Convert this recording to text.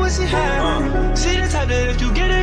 pussy high. See the type that if you get it